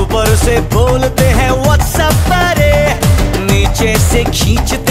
ऊपर से बोलते हैं व्हाट्सएप पर, नीचे से खींचते